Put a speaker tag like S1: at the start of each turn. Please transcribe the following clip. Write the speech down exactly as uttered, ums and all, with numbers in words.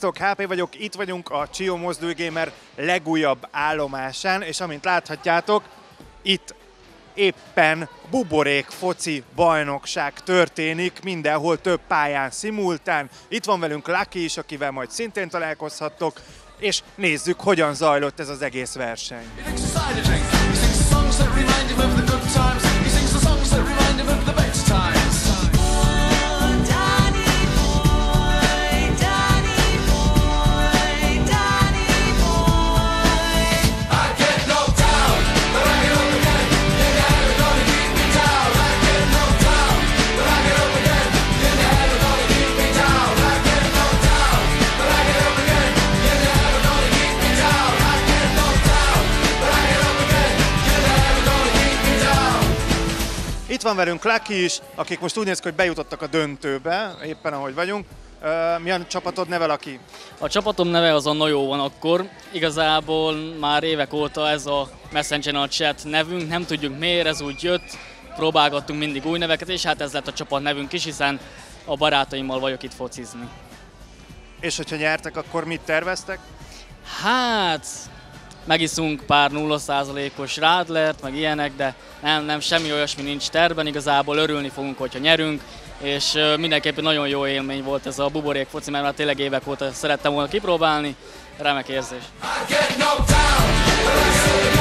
S1: Sziasztok, há pé vagyok, itt vagyunk a Csió Mozdulgamer legújabb állomásán, és amint láthatjátok, itt éppen buborék foci bajnokság történik, mindenhol több pályán szimultán. Itt van velünk Lucky is, akivel majd szintén találkozhattok, és nézzük, hogyan zajlott ez az egész verseny. Itt van velünk Lucky is, akik most úgy néz ki, hogy bejutottak a döntőbe, éppen ahogy vagyunk. Uh, milyen csapatod neve, Lucky?
S2: A csapatom neve az a Na jó van akkor. Igazából már évek óta ez a Messenger Chat nevünk, nem tudjuk miért, ez úgy jött. Próbálgattunk mindig új neveket, és hát ez lett a csapat nevünk is, hiszen a barátaimmal vagyok itt focizni.
S1: És hogyha nyertek, akkor mit terveztek?
S2: Hát... megiszunk pár nulla százalékos rádlert, meg ilyenek, de nem, nem, semmi olyasmi nincs terben, igazából örülni fogunk, hogyha nyerünk, és mindenképpen nagyon jó élmény volt ez a buborék foci, mert már tényleg évek óta szerettem volna kipróbálni, remek érzés.